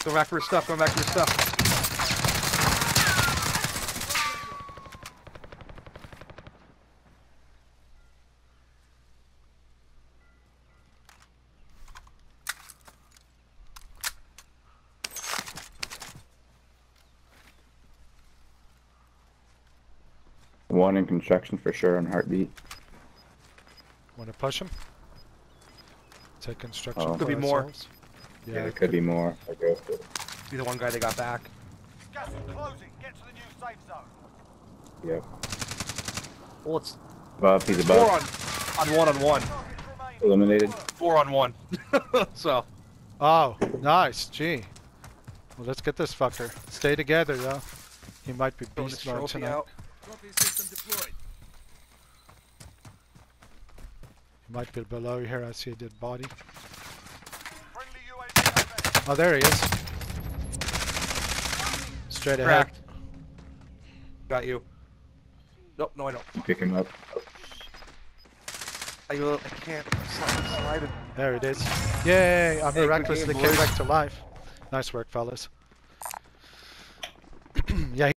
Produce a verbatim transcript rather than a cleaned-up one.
Go back for his stuff, going back for his stuff. One in construction for sure on heartbeat. Want to push him? Take construction. Oh. for Could be more. ourselves? Yeah, Yeah, there could be more. I go for it. Be the one guy they got back. Gas is closing. Get to the new safe zone. Yep. Well, it's Above, he's four above. on, on one on one. Targets remain. Eliminated. Four on one. So, Oh, nice. Gee. Well, let's get this fucker. Stay together, though. He might be throw this beast mode trophy tonight. out. He might be below here. I see a dead body. Friendly U A V overhead. Oh, there he is. Straight ahead. Cracked. Got you. Nope, no I don't. Pick him up. I, uh, I can't. Slide, slide it. There it is. Yay! I'm Hey, good miraculously game, came boys. back to life. Nice work, fellas. Yeah.